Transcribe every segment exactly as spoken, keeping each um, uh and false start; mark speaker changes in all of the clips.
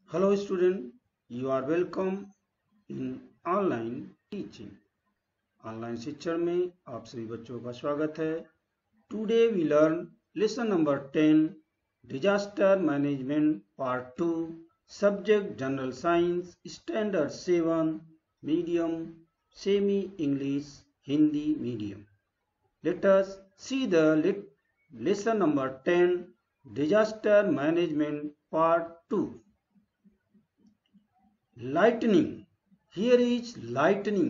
Speaker 1: Hello student, you are welcome in online teaching. Online शिक्षण में आप सभी बच्चों का स्वागत है. Today we learn lesson number ten, disaster management part two, subject general science, standard seven, medium, semi English, Hindi medium. Let us see the lesson number ten, disaster management part two. Lightning. Here is lightning.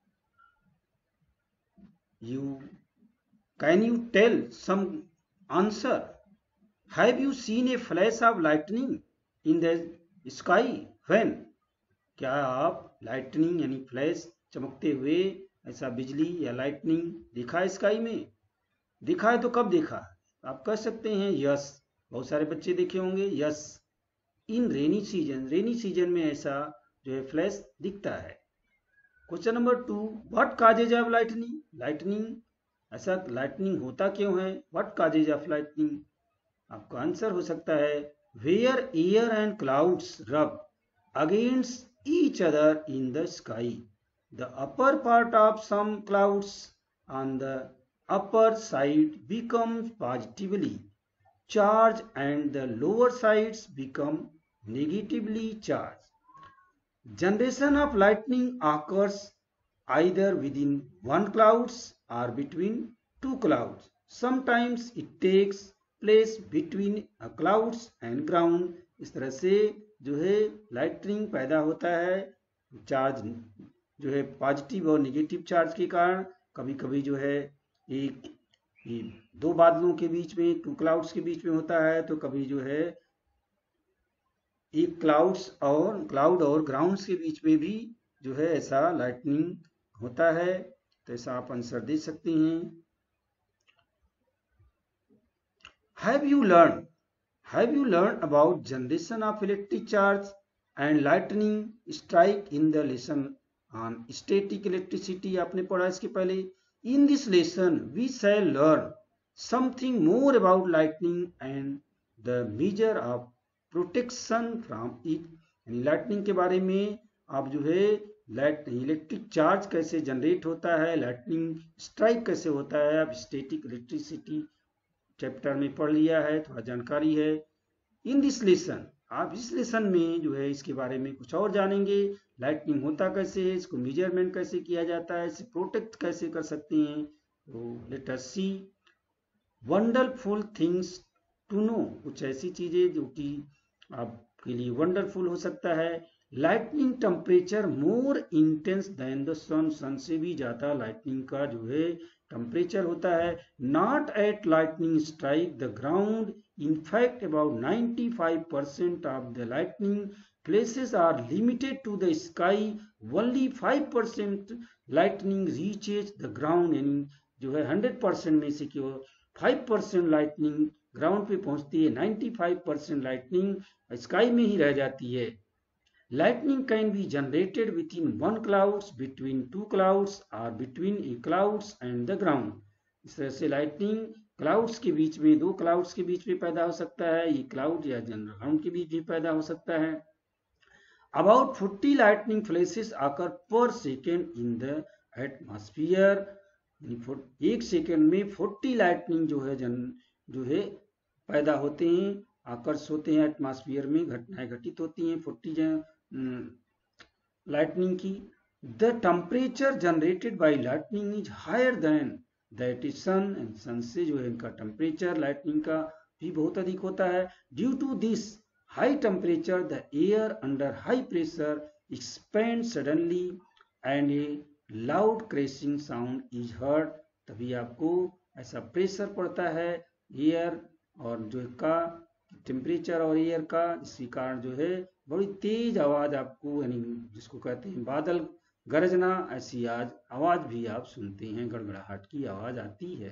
Speaker 1: You can you tell some answer? Have you seen a flash of lightning in the sky? When? क्या आप lightning यानी flash चमकते हुए ऐसा बिजली या lightning देखा है स्काई में? देखा है तो कब देखा? आप कह सकते हैं यस. बहुत सारे बच्चे देखे होंगे yes. In rainy season rainy season में ऐसा जो है फ्लैश दिखता है. Question number two, what causes of lightning. Lightning ऐसा लाइटनिंग होता क्यों है? What causes of lightning. आपका आंसर हो सकता है where air and clouds rub against each other in the sky. The upper part of some clouds on the upper side becomes positively charged and the lower sides become negatively charged. Generation of lightning occurs either within one clouds or between two clouds. Sometimes it takes place between a clouds and ground. इस तरह से जो है lightning पैदा होता है charge जो है पॉजिटिव और नेगेटिव चार्ज के कारण. कभी कभी जो है एक दो बादलों के बीच में, टू क्लाउड्स के बीच में होता है, तो कभी जो है एक क्लाउड्स और क्लाउड और ग्राउंड्स के बीच में भी जो है ऐसा लाइटनिंग होता है. तो ऐसा आप आंसर दे सकते हैं. Have you learn have you learn about generation of electric charge and lightning strike in the lesson on static electricity. आपने पढ़ा इसके पहले. In this lesson, we shall learn something more about lightning and the measure of protection from it. यानी lightning के बारे में आप जो है लाइट इलेक्ट्रिक चार्ज कैसे जनरेट होता है, लाइटनिंग स्ट्राइक कैसे होता है, आप स्टैटिक इलेक्ट्रिसिटी चैप्टर में पढ़ लिया है, थोड़ा जानकारी है. इन दिस लेसन, आप इस लेसन में जो है इसके बारे में कुछ और जानेंगे. लाइटनिंग होता कैसे है, इसको मेजरमेंट कैसे किया जाता है, इसे प्रोटेक्ट कैसे कर सकते हैं. तो let us see wonderful things to know. कुछ ऐसी चीजें जो कि आपके लिए वंडरफुल हो सकता है. Lightning temperature more intense than the sun. Sun से भी ज्यादा लाइटनिंग का जो है टेम्परेचर होता है. Not at lightning strike the ground. In fact, about ninety-five percent of the lightning flashes are limited to the sky. Only five percent lightning reaches the ground. यानी जो है hundred percent में से केवल five percent lightning ground पे पहुंचती है. ninety-five percent lightning sky में ही रह जाती है. Lightning can be generated within one clouds, between two clouds, or between a clouds and the ground. इस तरह से लाइटनिंग क्लाउड्स के बीच में, दो क्लाउड्स के बीच में पैदा हो सकता है. ये क्लाउड या जनरल ग्राउंड के बीच भी पैदा हो सकता है. About forty lightning flashes occur per second in the atmosphere. एक सेकेंड में forty लाइटनिंग जो है जन जो है पैदा होते हैं, आकर्ष होते हैं एटमॉस्फेयर में, घटनाएं घटित होती हैं forty लाइटनिंग की. The temperature generated by lightning is higher than that is sun. And sun से जो है इनका टेम्परेचर लाइटनिंग का भी बहुत अधिक होता है. Due to this high temperature the air under high pressure expand suddenly and a loud crashing sound is heard. तभी आपको ऐसा प्रेशर पड़ता है एयर और जो का टेम्परेचर और एयर का, इसी कारण जो है बड़ी तेज आवाज आपको, यानी जिसको कहते हैं बादल गरजना, ऐसी आज आवाज भी आप सुनते हैं, गड़गड़ाहट की आवाज आती है.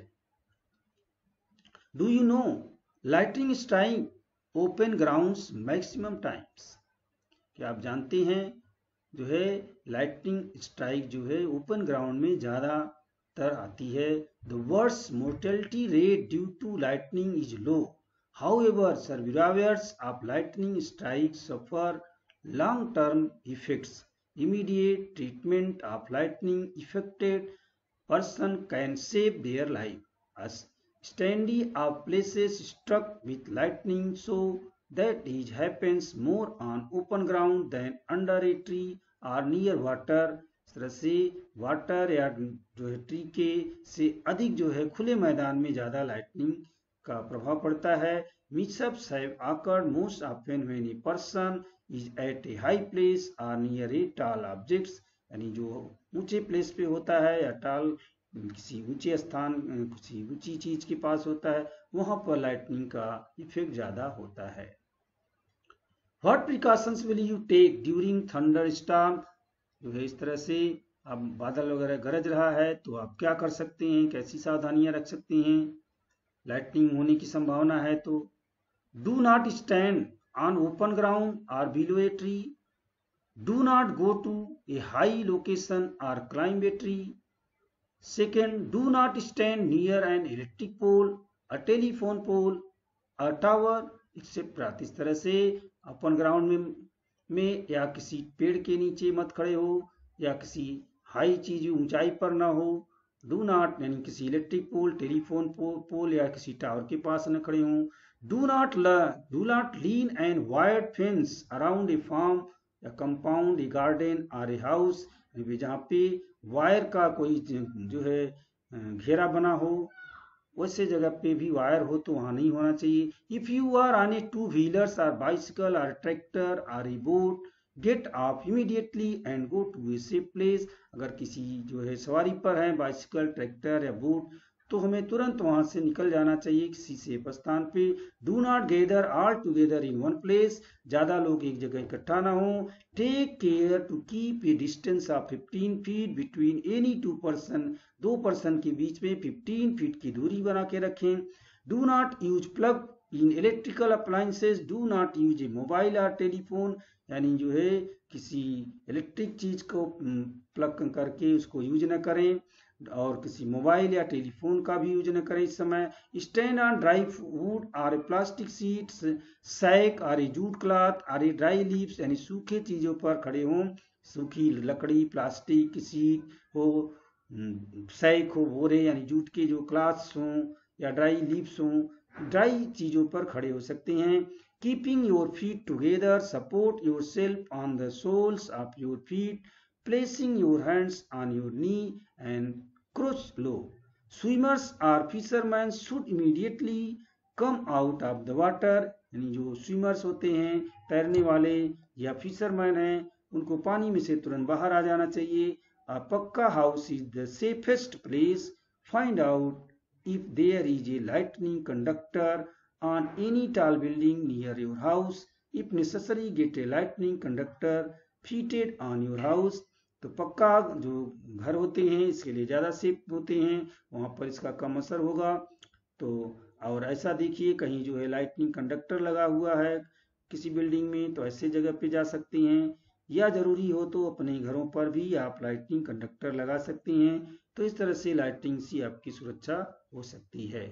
Speaker 1: Do you know lightning strike open grounds maximum times. क्या आप जानते हैं जो है लाइटनिंग स्ट्राइक जो है ओपन ग्राउंड में ज्यादातर आती है. The worst mortality rate due to lightning is low. However, survivors of lightning strikes suffer Long term effects. Immediate treatment of lightning affected person can save their life. As standing of places struck with lightning so that it happens more on open ground than under a tree or near water. इस तरह से water या जो है tree के से अधिक जो है खुले मैदान में ज्यादा लाइटनिंग का प्रभाव पड़ता है. Mishaps have occurred most often when a person is at a high place or near a tall objects. यानी जो ऊंचे प्लेस पे होता है या टाल किसी ऊंचे स्थान किसी ऊंची चीज के पास होता है वहां पर लाइटनिंग का इफेक्ट ज्यादा होता है. What precautions will you take during thunderstorm? जो है इस तरह से अब बादल वगैरह गरज रहा है तो आप क्या कर सकते हैं, कैसी सावधानियां रख सकते हैं लाइटनिंग होने की संभावना है तो. Do not stand on open ground or below a tree. Do not go to a high location or climb a tree. Second, do not stand near an electric pole, a telephone pole, a tower, et cetera. इस तरह से open ground में में या किसी पेड़ के नीचे मत खड़े हो या किसी हाई चीज ऊंचाई पर ना हो. डू नॉट यानी किसी इलेक्ट्रिक पोल, टेलीफोन पोल, पोल या किसी टावर के पास न खड़े हों. Do not do not lean and wired fence around a farm या कंपाउंड, ए गार्डन और ए हाउस. जहाँ पे वायर का कोई जो है घेरा बना हो वैसे जगह पे भी वायर हो तो वहां नहीं होना चाहिए. If you are on a two wheelers और बाइसिकल और ट्रैक्टर और a boat, get off immediately and go to a safe place. अगर किसी जो है सवारी पर है बाइसिकल, ट्रैक्टर या बोट तो हमें तुरंत वहां से निकल जाना चाहिए किसी सेफ स्थान पे. Do not gather all together in one place. ज्यादा लोग एक जगह इकट्ठा ना हो. Take care to keep a distance of fifteen feet between any two person. दो पर्सन के बीच में फिफ्टीन फीट की दूरी बना के रखें. Do not use plug in electrical appliances. Do not use a mobile और टेलीफोन. यानी जो है किसी इलेक्ट्रिक चीज को प्लग करके उसको यूज न करें और किसी मोबाइल या टेलीफोन का भी यूज न करें इस समय. स्टैंड ऑन ड्राई वुड और प्लास्टिक सीट्स, सैक और जूट क्लॉथ और ड्राई लीव्स यानी सूखे चीजों पर खड़े हों. सूखी लकड़ी, प्लास्टिक की सीट हो, सैक हो, बोरे यानी जूट के जो क्लॉथ्स हों या ड्राई लीव्स हों, ड्राई चीजों पर खड़े हो सकते हैं. Keeping your feet together, support yourself on the soles of your feet, placing your hands on your knee and crouch low. Swimmers or fishermen should immediately come out of the water. यानी जो swimmers होते हैं, तैरने वाले या fisherman हैं, उनको पानी में से तुरंत बाहर आ जाना चाहिए. A पक्का house is the safest place. Find out if there is a lightning conductor on any tall building near your house. If necessary, get a lightning conductor fitted on your house. तो पक्का जो घर होते हैं इसके लिए ज़्यादा सेफ होते हैं, वहाँ पर इसका कम असर होगा. तो और ऐसा देखिए कहीं जो है लाइटनिंग कंडक्टर लगा हुआ है किसी बिल्डिंग में तो ऐसे जगह पे जा सकते हैं, या ज़रूरी हो तो अपने घरों पर भी आप लाइटनिंग कंडक्टर लगा सकते हैं. तो इस तरह से लाइटनिंग से आपकी सुरक्षा हो सकती है.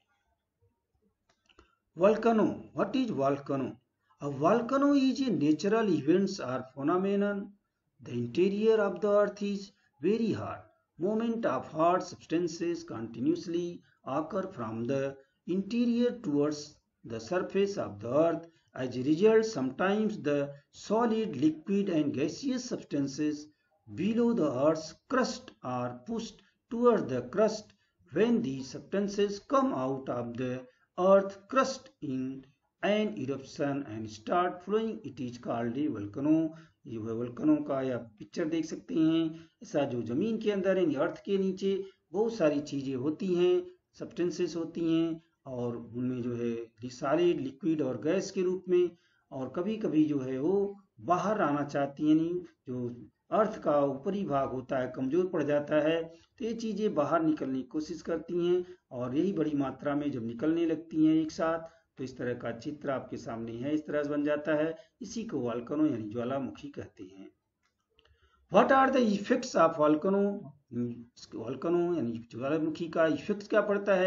Speaker 1: Volcano. What is volcano? A volcano is a natural event or phenomenon. The interior of the earth is very hot. Movement of hot substances continuously occur from the interior towards the surface of the earth. As a result, sometimes the solid, liquid and gaseous substances below the earth's crust are pushed towards the crust. When these substances come out of the earth crust in an eruption and start flowing, it is called a volcano. ये volcano का या picture देख सकते हैं. ऐसा जो जमीन के अंदर यानी अर्थ के नीचे बहुत सारी चीजें होती हैं, सब्सटेंसेस होती हैं और उनमें जो है सॉलिड, लिक्विड और गैस के रूप में, और कभी कभी जो है वो बाहर आना चाहती हैं. यानी जो अर्थ का ऊपरी भाग होता है कमजोर पड़ जाता है तो ये चीजें बाहर निकलने की कोशिश करती हैं और यही बड़ी मात्रा में जब निकलने लगती हैं एक साथ तो इस तरह का चित्र आपके सामने है, इस तरह से बन जाता है. इसी को वोल्केनो यानी ज्वालामुखी कहते हैं. What are the effects of volcano? Volcano यानी ज्वालामुखी का इफेक्ट क्या पड़ता है?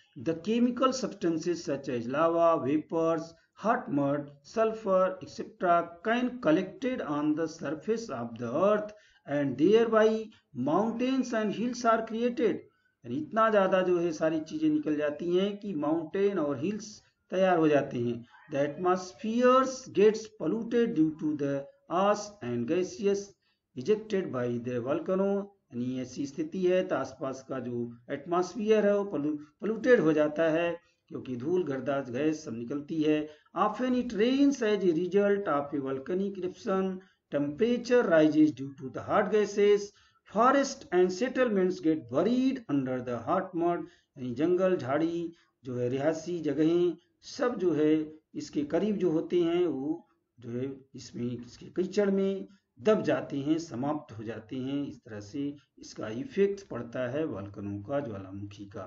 Speaker 1: The chemical substances such as lava, vapors, hot mud, sulfur, et cetera can collected on the surface of the earth and thereby mountains and hills are created. यानी इतना ज़्यादा जो है सारी चीज़ें निकल जाती हैं कि माउंटेन और हिल्स तैयार हो जाते हैं. The atmosphere gets polluted due to the ash and gases ejected by the volcano. यानी ऐसी स्थिति है तो आसपास का जो एटमॉस्फियर है वो पोल्यूटेड हो जाता है क्योंकि धूल गर्दा गैस सब निकलती है. Often it rains as a result of a volcanic eruption. Temperature rises due to the hot gases. Forest and settlements get buried under the hot mud. यानी जंगल झाड़ी जो है रिहायशी जगहें सब जो है इसके करीब जो होते हैं वो जो है इसमें इसके कीचड़ में दब जाते हैं, समाप्त हो जाते हैं. इस तरह से इसका इफेक्ट पड़ता है वोल्केनो का, ज्वालामुखी का.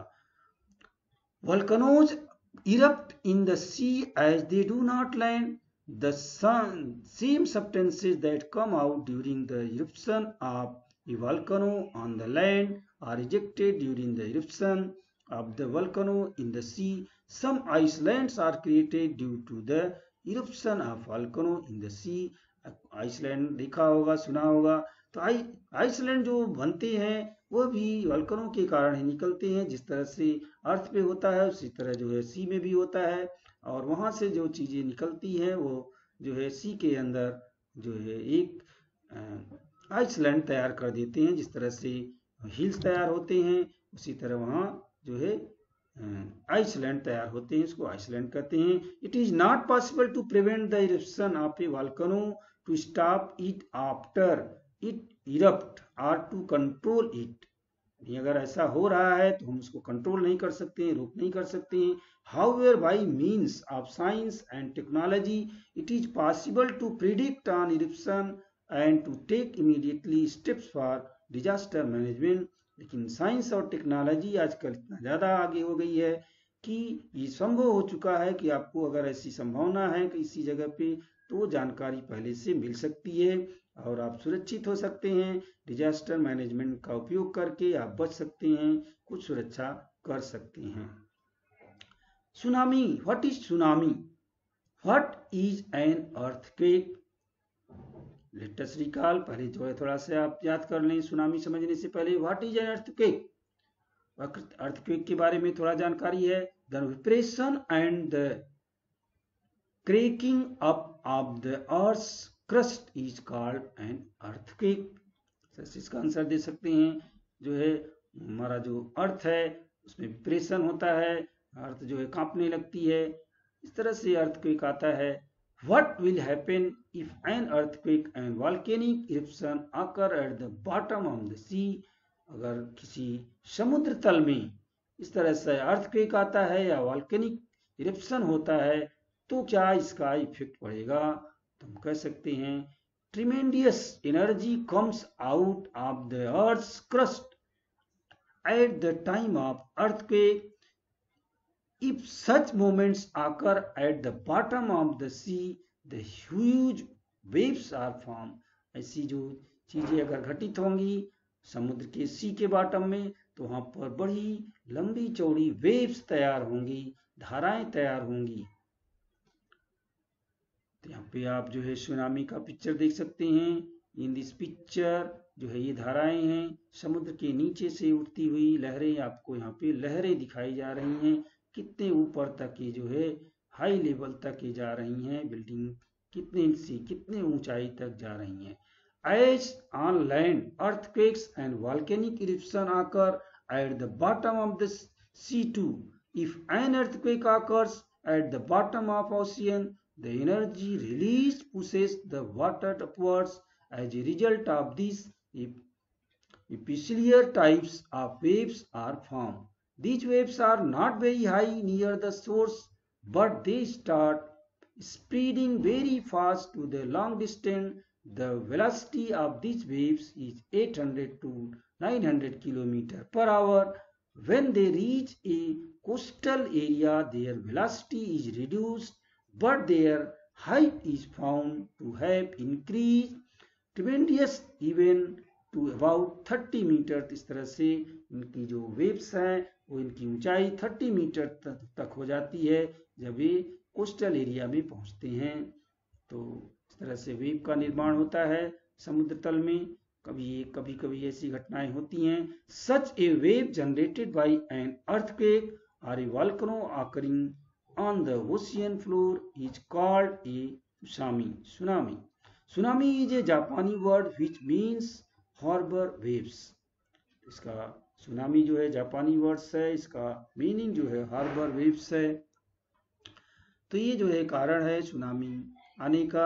Speaker 1: Volcanoes erupt in the sea as they do not land. The sun, same substances that come out during the eruption of a volcano on the land are ejected during the eruption of the volcano in the sea. Some islands are created due to the eruption of volcano in the sea. Island देखा होगा, सुना होगा. तो आई Iceland जो बनते हैं वो भी वोल्केनो के कारण ही निकलते हैं. जिस तरह से अर्थ पे होता है उसी तरह जो है सी में भी होता है. और वहाँ से जो चीज़ें निकलती हैं वो जो है सी के अंदर जो है एक आइसलैंड तैयार कर देते हैं. जिस तरह से हिल्स तैयार होते हैं उसी तरह वहाँ जो है आइसलैंड तैयार होते हैं. इसको आइसलैंड कहते हैं. It is not possible to prevent the eruption of a volcano, to stop it after it erupt और टू कंट्रोल इट. अगर ऐसा हो रहा है तो हम उसको कंट्रोल नहीं कर सकते हैं, रोक नहीं कर सकते हैं. However by means of science and technology it is possible to predict on eruption and to take immediately steps for disaster management. लेकिन साइंस और टेक्नोलॉजी आजकल इतना ज़्यादा आगे हो गई है कि ये संभव हो चुका है कि आपको अगर ऐसी संभावना है किसी जगह पे तो जानकारी पहले से मिल सकती है और आप सुरक्षित हो सकते हैं. डिजास्टर मैनेजमेंट का उपयोग करके आप बच सकते हैं, कुछ सुरक्षा कर सकते हैं. Tsunami. What is tsunami? What is an earthquake? Let us recall. पहले जो है थोड़ा सा आप याद कर लें सुनामी समझने से पहले. What is an earthquake? Earthquake के बारे में थोड़ा जानकारी है. The vibration and the cracking up of the earth's crust is called an earthquake. इसका आंसर दे सकते हैं. जो है हमारा जो अर्थ है उसमें विब्रेशन होता है, अर्थ जो है कांपने लगती है. इस तरह से अर्थक्वेक आता है. What will happen if an earthquake and volcanic eruption occur at the bottom of the sea? अगर किसी समुद्र तल में इस तरह से अर्थक्वेक आता है या वॉल्केनिक इरप्शन होता है तो क्या इसका इफेक्ट पड़ेगा? तो हम कह सकते हैं tremendous energy comes out of the earth's crust at the time of earthquake. If such moments occur at the bottom of the sea, the huge waves are formed. ऐसी जो चीजें अगर घटित होंगी समुद्र के सी के बॉटम में तो वहां पर बड़ी लंबी चौड़ी वेव्स तैयार होंगी, धाराएं तैयार होंगी. तो यहाँ पे आप जो है सुनामी का पिक्चर देख सकते हैं. इन दिस पिक्चर जो है ये धाराएं हैं, समुद्र के नीचे से उठती हुई लहरें. आपको यहाँ पे लहरें दिखाई जा रही हैं. कितने ऊपर तक ये जो है हाई लेवल तक ये जा रही हैं. बिल्डिंग कितने से कितने ऊंचाई तक जा रही हैं. As on land, earthquakes and volcanic eruption occur at the bottom of the sea too. If an earthquake occurs at the bottom of ocean, the energy released pushes the water upwards. As a result of this, peculiar types of waves are formed. These waves are not very high near the source, but they start spreading very fast to the long distance. The velocity of these waves is eight hundred to nine hundred kilometers per hour. When they reach a coastal area, their velocity is reduced, but their height is found to have increased tremendously. Even to about thirty metre. इस तरह से इनकी जो waves हैं वो इनकी ऊंचाई thirty metre तक हो जाती है जब ये कोस्टल एरिया में पहुंचते हैं। तो इस तरह से वेव का निर्माण होता है समुद्र तल में। कभी कभी कभी ऐसी घटनाएं होती हैं। Such a wave generated by an earthquake और a volcano occurring on the ocean floor is called a tsunami. Tsunami tsunami is a Japanese word which means harbour waves. इसका सुनामी जो है जापानी वर्ड्स है, इसका मीनिंग जो है harbour waves है। तो ये जो है कारण है सुनामी आने का।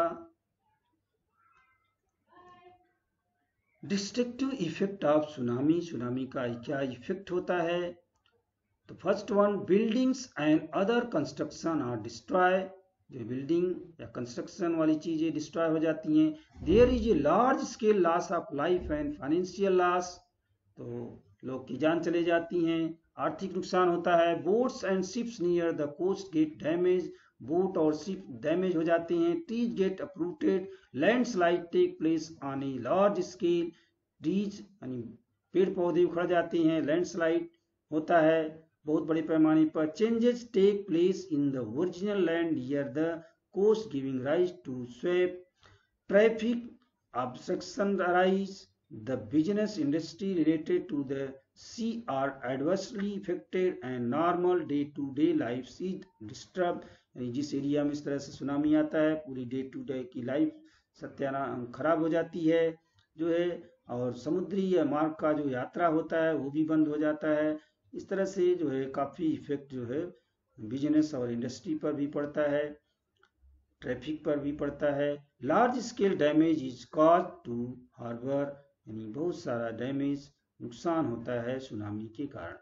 Speaker 1: Destructive effect of tsunami, tsunami का क्या इफेक्ट होता है? तो first one, buildings and other construction are destroy. जो बिल्डिंग या कंस्ट्रक्शन वाली चीजें डिस्ट्रॉय हो जाती हैं। There is a large scale loss of life and financial loss. तो लोग की जान चले जाती हैं, आर्थिक नुकसान होता है। Boats and ships near the coast get damage. Boat और शिप डैमेज हो जाते हैं। Trees get uprooted. Landslide take place on a large scale. Trees यानी पेड़ पौधे उखड़ जाते हैं। लैंडस्लाइड होता है बहुत बड़े पैमाने पर। Changes take place in the original land near the coast giving rise to swamp. Traffic obstruction arise. The business industry related to the sea are adversely affected and normal day-to-day life is disturbed। यानी जिस area में इस तरह से tsunami आता है पूरी day to day की लाइफ सत्यानाश खराब हो जाती है जो है, और समुद्री मार्ग का जो यात्रा होता है वो भी बंद हो जाता है। इस तरह से जो है काफ़ी इफेक्ट जो है बिजनेस और इंडस्ट्री पर भी पड़ता है, ट्रैफिक पर भी पड़ता है। Large scale damage is cause to harbour, यानी बहुत सारा डैमेज नुकसान होता है सुनामी के कारण।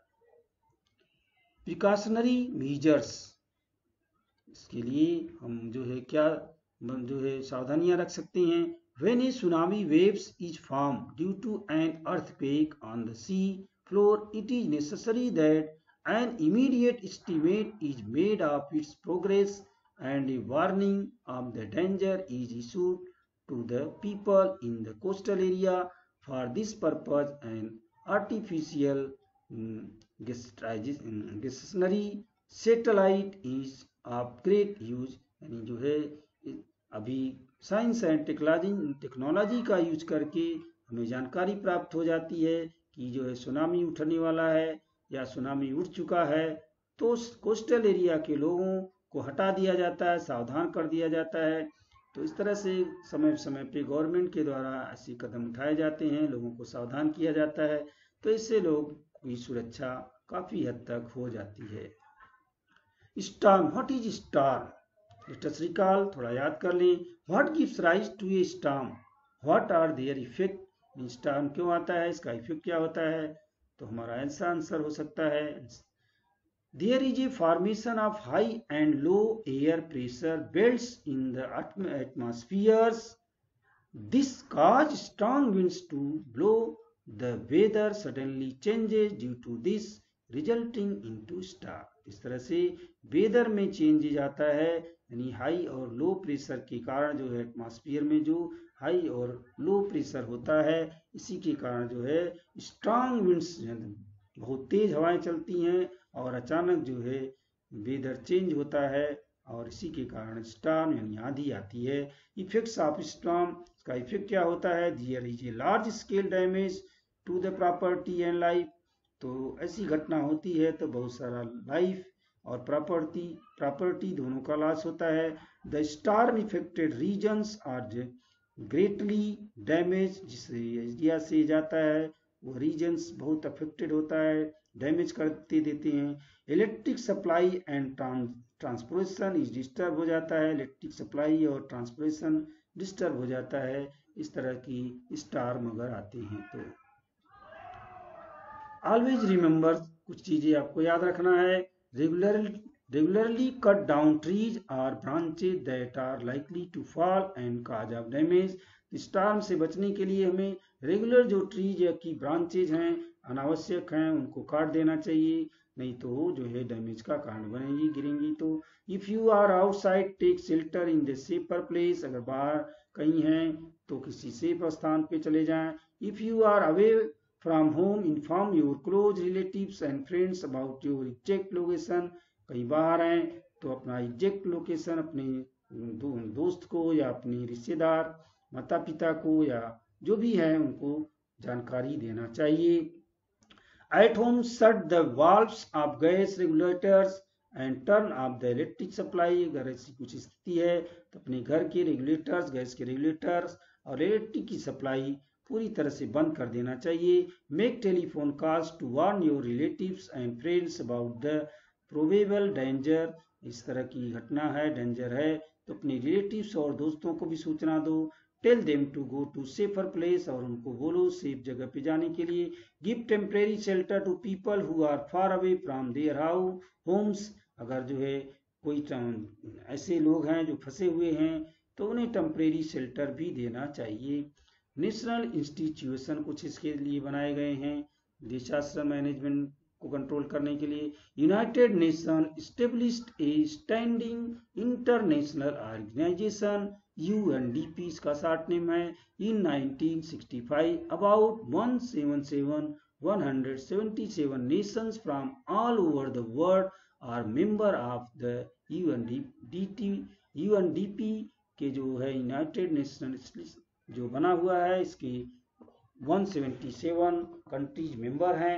Speaker 1: प्रिकॉशनरी मेजर्स, इसके लिए हम जो है क्या जो है सावधानियां रख सकते हैं। When a tsunami waves is form due to an earthquake on the sea floor, it is necessary that an immediate estimate is made of its progress and a warning of the danger is issued to the people in the coastal area. For this purpose, an artificial um, stationary satellite is of great use। यानी जो है अभी science and technology technology का use करके हमें जानकारी प्राप्त हो जाती है कि जो है सुनामी उठने वाला है या सुनामी उठ चुका है। तो कोस्टल एरिया के लोगों को हटा दिया जाता है, सावधान कर दिया जाता है। तो इस तरह से समय समय पे गवर्नमेंट के द्वारा ऐसे कदम उठाए जाते हैं, लोगों को सावधान किया जाता है। तो इससे लोग की सुरक्षा काफी हद तक हो जाती है। Storm, what is storm? Let us recall, थोड़ा याद कर लें। What gives rise to a storm? What are their effect? Storm क्यों आता है, इसका इफेक्ट क्या होता है? तो हमारा ऐसा आंसर हो सकता है There is a formation of high and low air pressure belts in the atmospheres. This causes strong winds to blow. The weather suddenly changes due to this, resulting into storm। इस तरह से weather में changes आता है, यानी high और low pressure के कारण जो है एटमॉस्फेयर में जो हाई और लो प्रेशर होता है, इसी के कारण जो है स्ट्रांग विंड्स, बहुत तेज हवाएं चलती हैं और अचानक जो है वेदर चेंज होता है और इसी के कारण स्टॉर्म यानी आंधी आती है। इफेक्ट्स ऑफ स्टॉर्म, का इफेक्ट क्या होता है? There is a large scale damage to the property and life. तो ऐसी घटना होती है तो बहुत सारा लाइफ और प्रॉपर्टी प्रॉपर्टी दोनों का लॉस होता है। The storm affected regions are greatly damage, जिस एरिया से जाता है वो रीजन्स बहुत अफेक्टेड होता है, डैमेज करते देते हैं। Electric supply and transportation is disturb हो जाता है, इलेक्ट्रिक सप्लाई और ट्रांसपोर्टेशन डिस्टर्ब हो जाता है इस तरह की स्टॉर्म अगर आते हैं तो। ऑलवेज रिमेंबर, कुछ चीजें आपको याद रखना है। Regular regularly cut down trees और branches that are likely to fall and cause of damage. Storm से बचने के लिए हमें रेगुलर जो ट्रीज की ब्रांचेज हैं अनावश्यक हैं उनको काट देना चाहिए, नहीं तो जो है डैमेज का कारण बनेगी, गिरेंगी तो। If you are outside take shelter in the safer place, अगर बाहर कहीं हैं तो किसी सेफ स्थान पे चले जाएं। If you are away from home inform your close relatives and friends about your exact location. कहीं बाहर हैं तो अपना एग्जैक्ट लोकेशन अपने दो, दोस्त को या अपने रिश्तेदार माता पिता को या जो भी है उनको जानकारी देना चाहिए। At home shut the valves of gas regulators and turn off the electric supply. अगर ऐसी कुछ स्थिति है तो अपने घर के रेगुलेटर्स, गैस के रेगुलेटर्स और इलेक्ट्रिक की सप्लाई पूरी तरह से बंद कर देना चाहिए। Make telephone calls to warn your relatives and friends about the probable danger. इस तरह की घटना है, डेंजर है तो अपने रिलेटिव्स और दोस्तों को भी सूचना दो। Tell them to go to safer place, और उनको बोलो सेफ जगह पे जाने के लिए। Give temporary shelter to people who are far away from their house homes. अगर जो है कोई ऐसे लोग हैं जो फंसे हुए हैं तो उन्हें टेम्परेरी शेल्टर भी देना चाहिए। नेशनल इंस्टीट्यूशन कुछ इसके लिए बनाए गए हैं डिजास्टर मैनेजमेंट को कंट्रोल करने के लिए। United Nation established a standing international organisation, UNDP इसका शॉर्ट नेम है, in nineteen sixty five. About one seven seven nations from all over the world are member of the UNDP. UNDP के जो है United nation जो बना हुआ है इसके one seventy seven countries member हैं।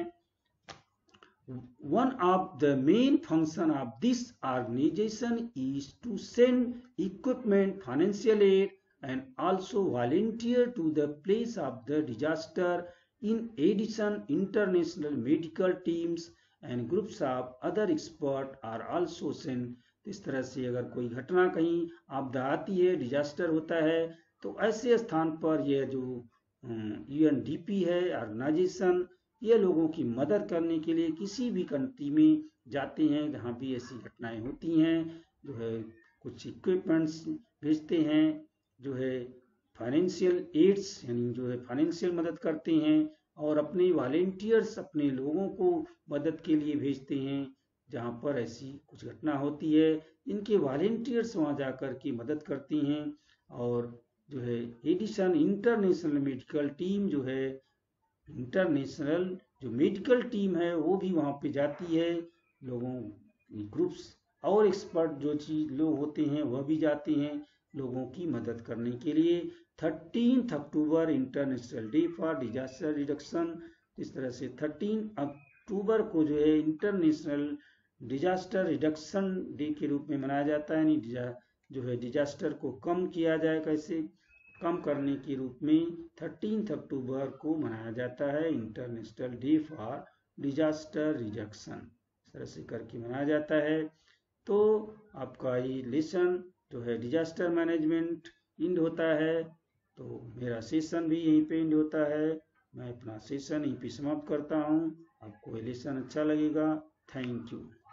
Speaker 1: One of the main function of this organization is to send equipment, financial aid, and also volunteer to the place of the disaster. In addition, international medical teams and groups of other experts are also sent. इस तरह से अगर कोई घटना कहीं आपदा आती है, डिजास्टर होता है, तो ऐसे स्थान पर यह जो यूएनडीपी है ऑर्गेनाइजेशन, ये लोगों की मदद करने के लिए किसी भी कंट्री में जाते हैं जहाँ भी ऐसी घटनाएं होती हैं, जो है कुछ इक्विपमेंट्स भेजते हैं, जो है फाइनेंशियल एड्स यानी जो है फाइनेंशियल मदद करते हैं, और अपने वॉलेंटियर्स अपने लोगों को मदद के लिए भेजते हैं जहाँ पर ऐसी कुछ घटना होती है। इनके वॉलेंटियर्स वहाँ जाकर के मदद करती हैं। और जो है एडिशन इंटरनेशनल मेडिकल टीम, जो है इंटरनेशनल जो मेडिकल टीम है वो भी वहाँ पे जाती है, लोगों ग्रुप्स और एक्सपर्ट जो चीज लोग होते हैं वह भी जाते हैं लोगों की मदद करने के लिए। Thirteen October international day for disaster reduction. इस तरह से थर्टीन अक्टूबर को जो है इंटरनेशनल डिजास्टर रिडक्शन डे के रूप में मनाया जाता है, यानी जो है डिजास्टर को कम किया जाए, कैसे कम करने के रूप में थर्टीन अक्टूबर को मनाया जाता है international day for disaster reduction. इस तरह से करके मनाया जाता है। तो आपका ये लेसन जो है डिजास्टर मैनेजमेंट एंड होता है। तो मेरा सेशन भी यहीं पे एंड होता है। मैं अपना सेशन यहीं पे समाप्त करता हूँ। आपको ये लेसन अच्छा लगेगा। Thank you.